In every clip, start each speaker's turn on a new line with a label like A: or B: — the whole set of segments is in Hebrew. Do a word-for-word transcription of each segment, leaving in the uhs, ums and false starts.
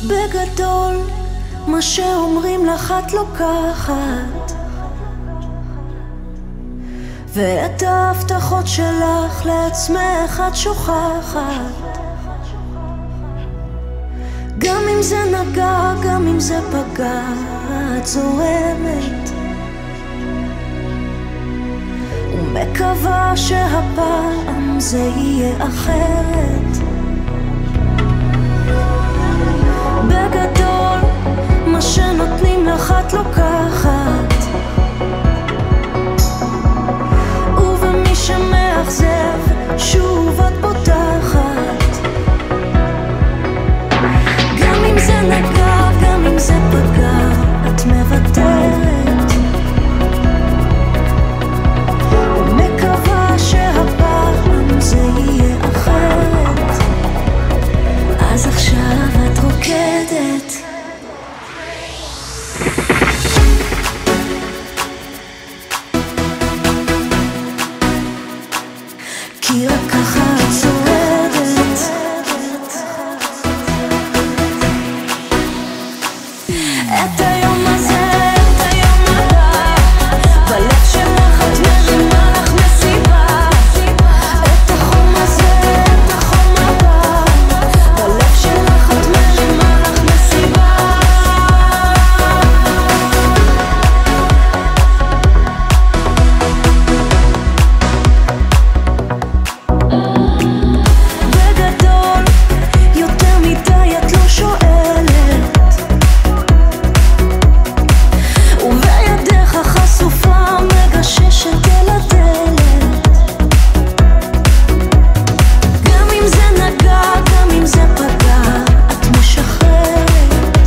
A: בגדול מה שאומרים לך את לוקחת, ואת ההבטחות שלך לעצמך את שוכחת. גם אם זה נגע, גם אם זה פגע, את זורמת ומקווה שהפעם זה יהיה אחרת. בגדול מה שנותנים לך את לוקחת, ובמי שמאכזב שוב את בוטחת. גם אם זה נגע, גם אם זה פגע, את מוותרת ומקווה שהפעם זה יהיה אחרת. אז עכשיו את רוקדת, כי רק ככה את שורדת. את היום הזה, את היום הבא, בלב שלך את מרימה לך מסיבה. את החום הזה, את החום הבא, בלב שלך את מרימה לך מסיבה. בגדול יותר מדי את לא שואלת, ובידך חשופה מגששת אל הדלת. גם אם זה נגע, גם אם זה פגע, את משחררת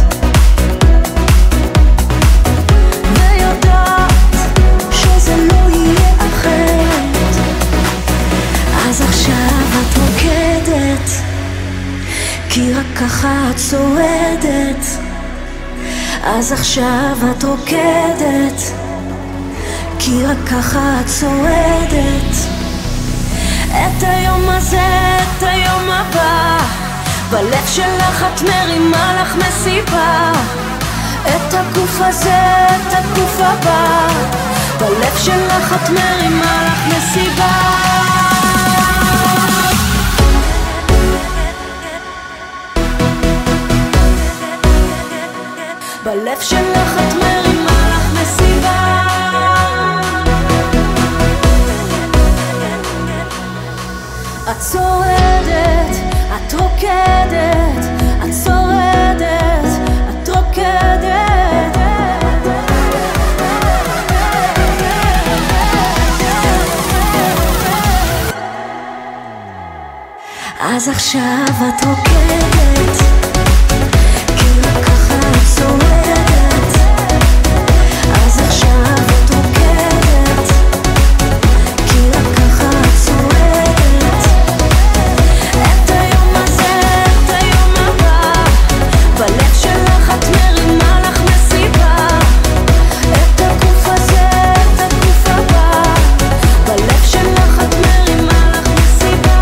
A: ויודעת שזה לא יהיה אחרת. אז עכשיו את רוקדת, כי רק ככה את שורדת. אז עכשיו את רוקדת, כי רק ככה את שורדת. את היום הזה, את היום הבא, בלב שלך את מרימה לך מסיבה. את הגוף הזה, את הגוף הבא, בלב שלך את מרימה לך מסיבה. בלב שלך את מרימה לך מסיבה. את שורדת, את רוקדת, את שורדת, את רוקדת. אז עכשיו את רוקדת, כי רק ככה את שורדת. אז עכשיו את רוקדת, כי רק ככה את שורדת. את היום הזה, את היום הבא, בלב שלך את מרימה לך מסיבה. את הגוף הזה, את הגוף הבא, בלב שלך את מרימה לך מסיבה.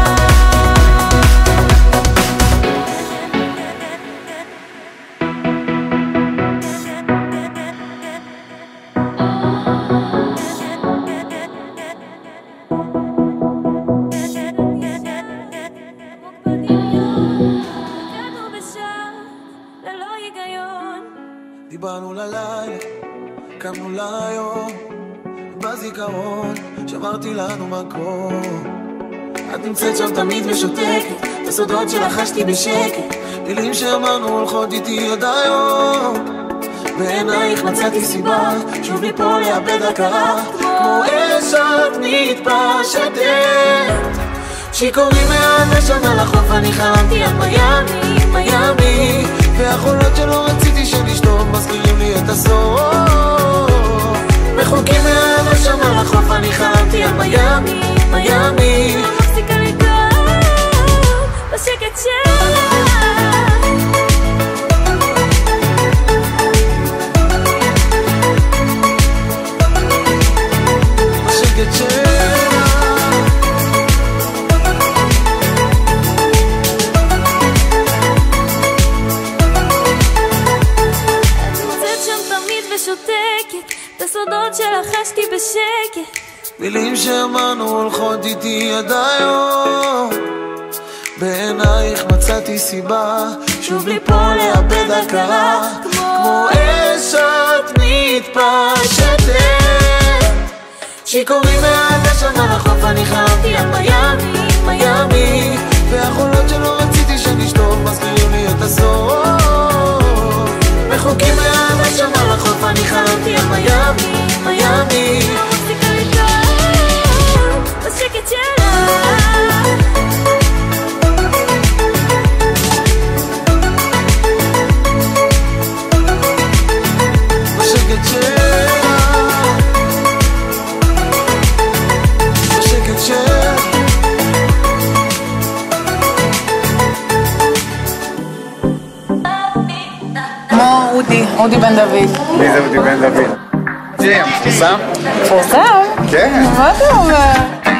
B: דיברנו ללילה, קמנו ליום, בזיכרון שברתי לנו מקום. את נמצאת שם תמיד ושותקת, בסודות שלחשתי בשקט, מילים שאמרנו הולכות איתי עד היום. בעינייך מצאתי סיבה שוב ליפול לאבד הכרה, כמו אש את מתפשטת. שיכורים מהנשם על החוף, אני חלמתי על מיאמי, מיאמי, והחולות שלא רציתי שנשתום מזכירים לי את הסוף. מחוקים מהנשם על החוף, אני חלמתי על מיאמי, מיאמי, לא מפסיקה לגעת בשקט שלה. בשקט שלה.
A: הסודות שלחשתי בשקט.
B: מילים שאמרנו הולכות איתי עד היום. בעינייך מצאתי סיבה שוב לי פה לאבד הכרה. כמו אש את מתפשטת, שיכורים מהדש על החוף. אני חלמתי על מיאמי, מיאמי, והחולות שלא רציתי שנשטוף מזכירים לי את הסוף. מחוקים מהדש על החוף. אני חלמתי על מיאמי, מיאמי,
A: לא מפסיקה להתראות בשקט שלה.
C: כמו אודי, אודי בן דוד.
D: מי זה אודי בן דוד? ג'י, המפורסם?
C: מפורסם?
D: כן.
C: מה אתה אומר?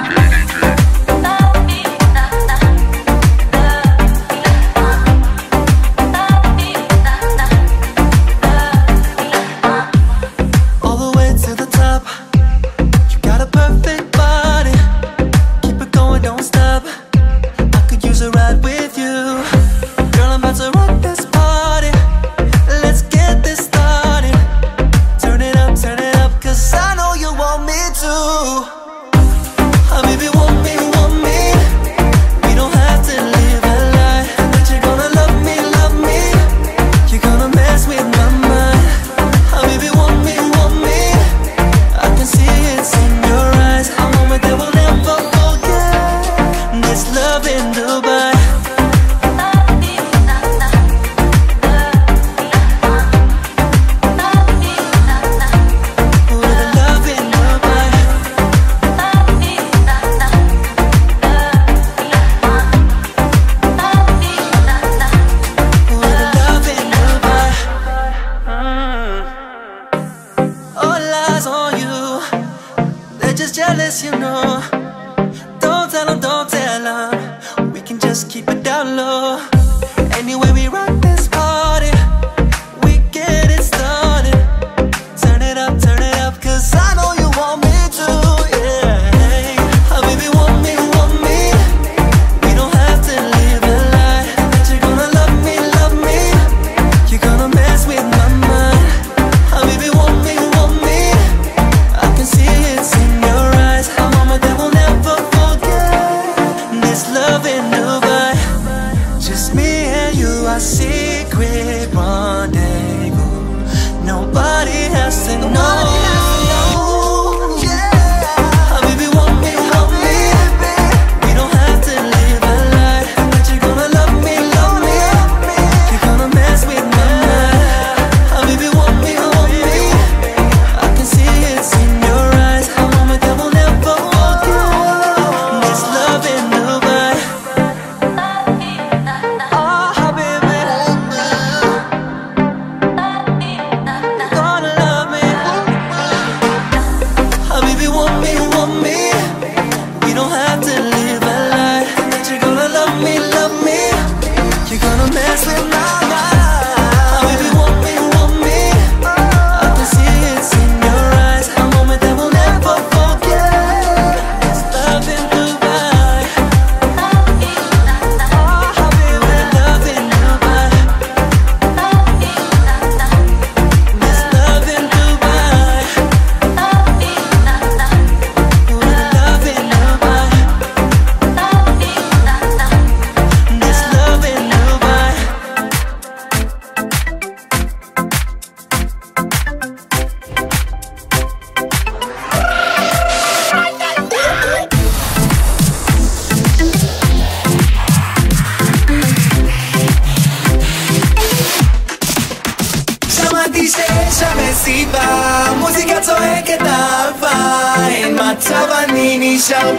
B: נשאר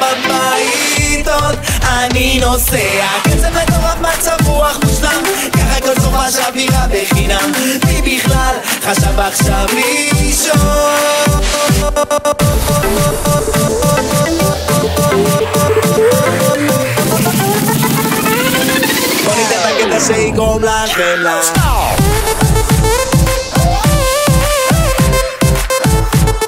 B: בבית עוד אני נוסע קצב מטורף מצב רוח מושלם ככה כל סופה שבירה בחינם מי בכלל חשב עכשיו לישון בוא ניתן את הקטע שיגרום לכם לה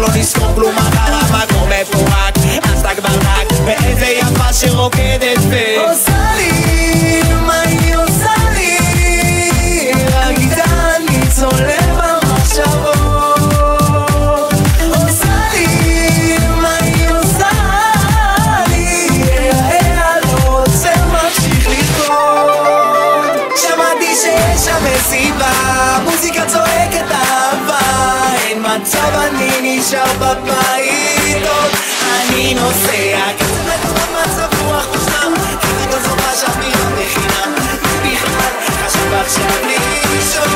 E: נזכור כלום מחר המקום מפורק אז אתה כבר רק באיזה יפה שרוקדת ו...
B: עושה לי, מה היא עושה לי? רק איתה אני צולב במחשבות עושה לי, מה היא עושה לי? היה לא רוצה ממשיך לרקוד שמעתי שיש שם מסיבה מוזיקה צועקת אהבה אין מצב אני נשאר בבית עוד אני נוסע כזה לטובת מצב רוח מושלם כרגע זו חשבתי לא בחינם בכלל חשב עכשיו לישון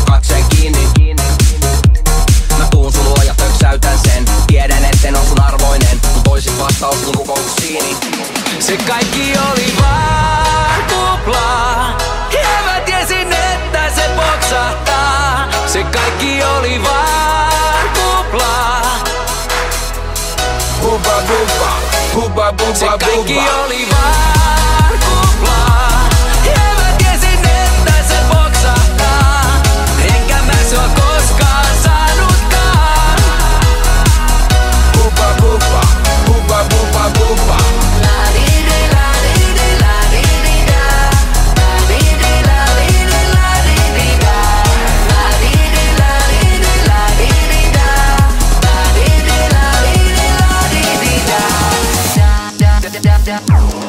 E: katseen kiinni. Mä tuun sun luo ja töksäytän sen. Tiedän etten on sun arvoinen, mut oisit vastaus mun rukouksiini. Se kaikki oli vaan kuplaa, ja mä tiesin että se poksahtaa. Se kaikki oli vaan kuplaa.
B: Bubba bubba, bubba bubba
E: Se kaikki
B: bubba.
E: oli vaan kuplaa, ja mä tiesin että se poksahtaa. Enkä mä sua koskaan saanutkaan.
B: Bubba bubba, bubba bubba bubba.
A: Da, da, da, da.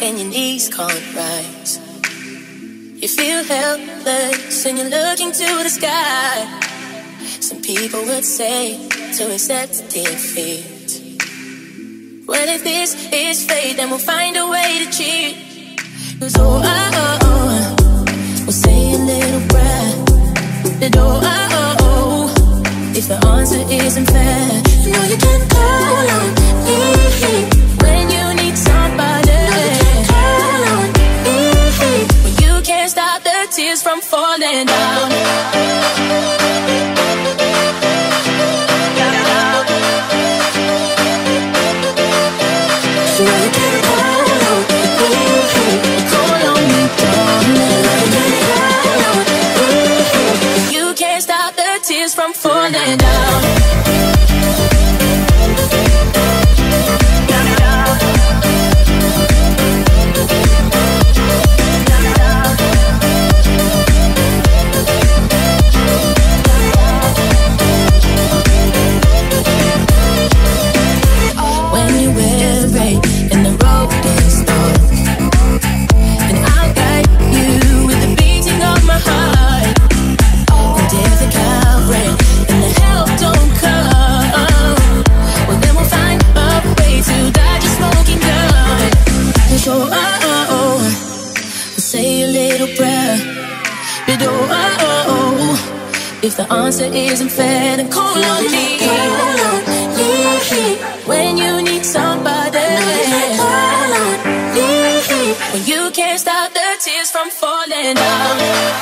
A: when your knees can't rise. You feel helpless and you're looking to the sky. Some people would say to accept defeat. Well, if this is fate, then we'll find a way to cheat. 'Cause oh, oh, oh, oh, we'll say a little prayer. And oh, oh, oh, oh, if the answer isn't fair, you know you can call on me when you need somebody. You can call on me when you can't stop the tears from falling down. You know you can call on me, call on me, darling. You can't stop the tears from falling down. When you're weary and the road is dark, and I'll guide you with the beating of my heart. And if the coward and the help don't come, well then we'll find a way to dodge a smoking gun. And so oh, oh, oh, we'll say a little prayer. But oh, oh, oh, oh, if the answer isn't fair, then call on me. Call on me when you need somebody. Call on me when you can't stop the tears from falling down.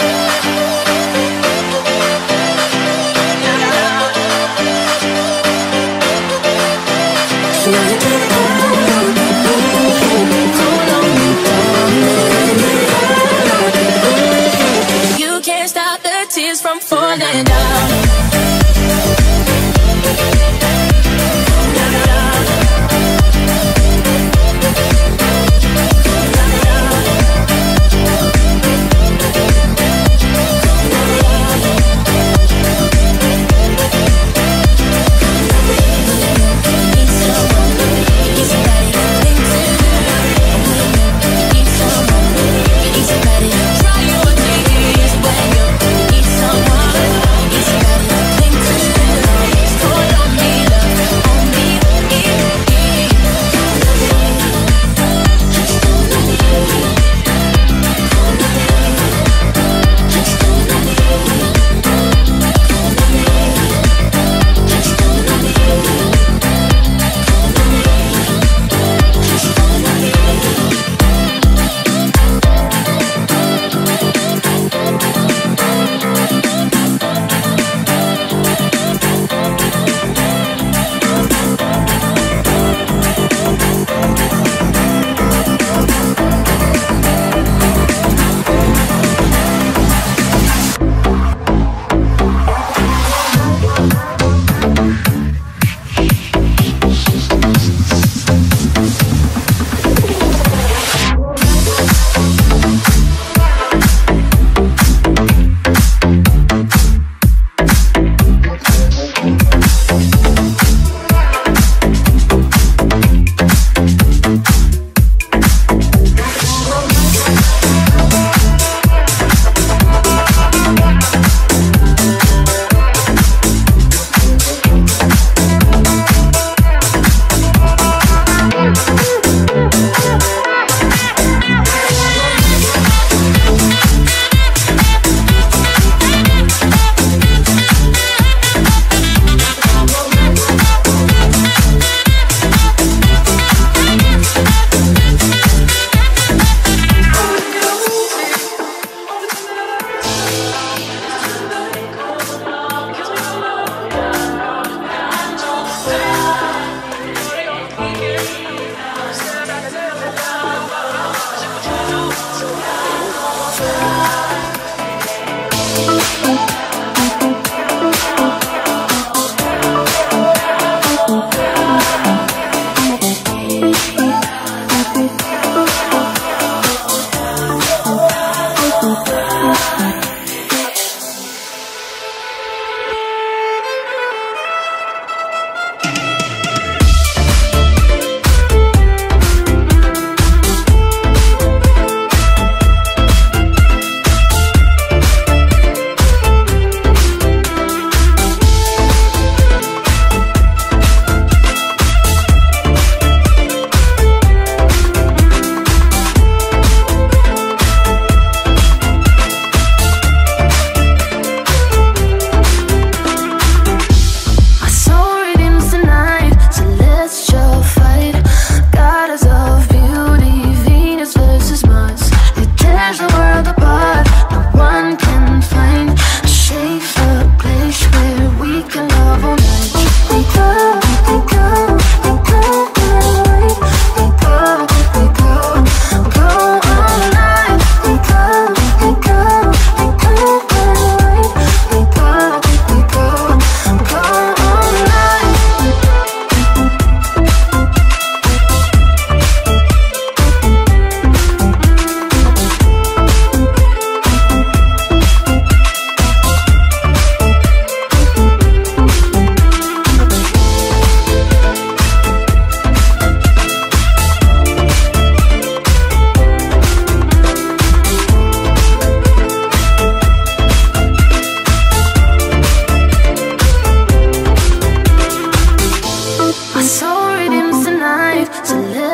A: You know you can call on me, call on me, darling. You can't stop the tears from falling down. Try your tears when you need someone.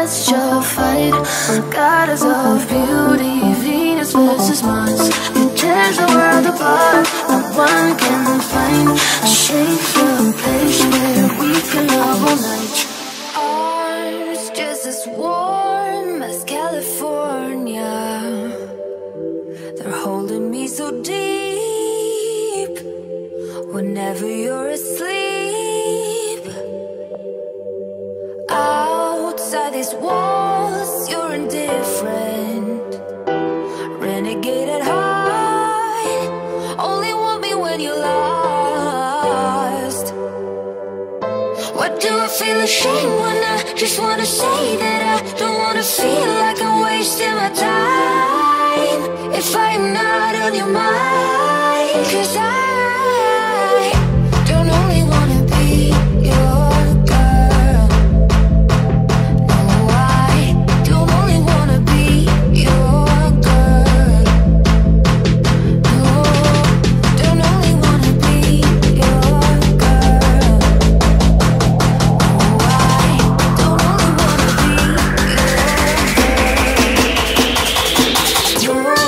A: celestial fight, a goddess of beauty, Venus versus Mars. It tears the world apart, no one can find a shape or a place where we can love all night. Ours just as warm as California. They're holding me so deep whenever you're asleep. Outside these walls, you're indifferent, renegade at heart, only want me when you're lost. Why do I feel ashamed when I just wanna say that I don't wanna feel like I'm wasting my time if I'm not on your mind? 'Cause I don't only wanna be your girl. No, I don't only wanna be your girl. No, don't only wanna be your girl. No, I don't only wanna be your girl.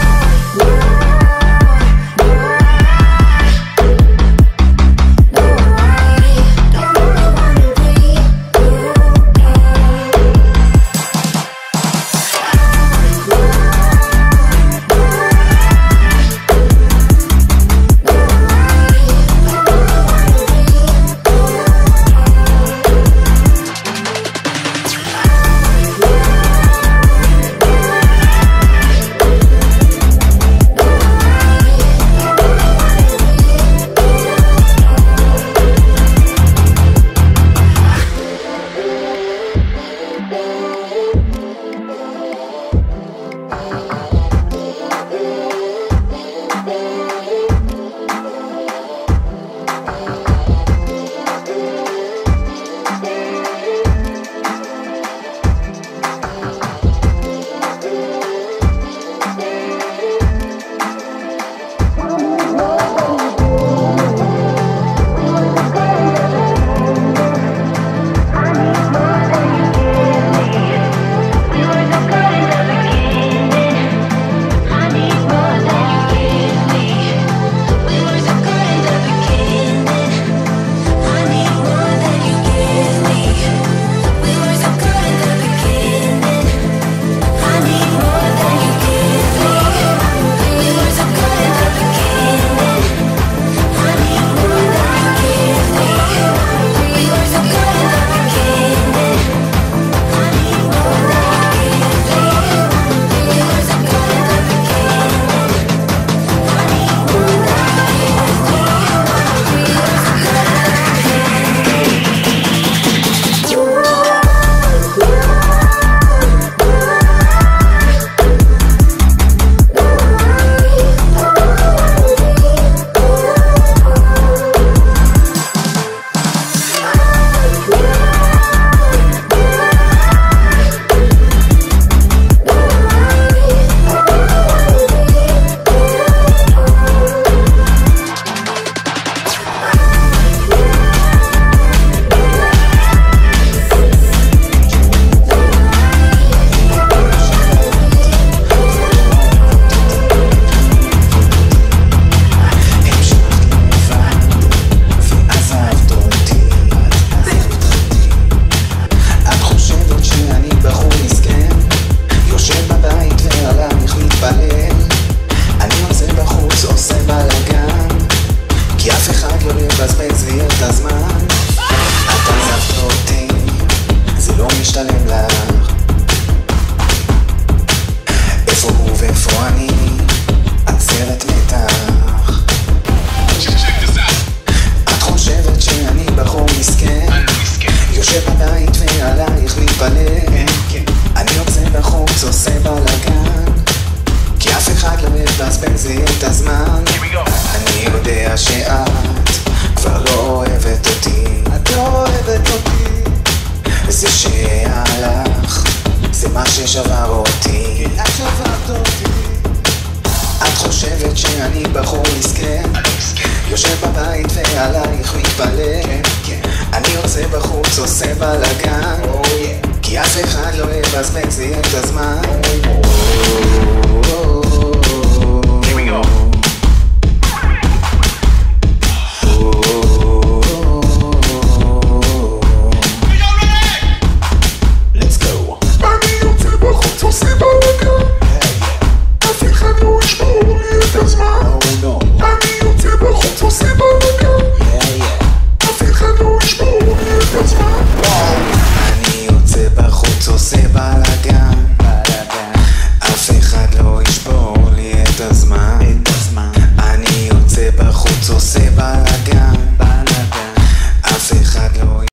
B: שאני בחור מסכן, יושב בבית ועלייך מתפלא. אני יוצא בחוץ עושה בלגן, כי כי אף אחד לא יבזבז לי את הזמן.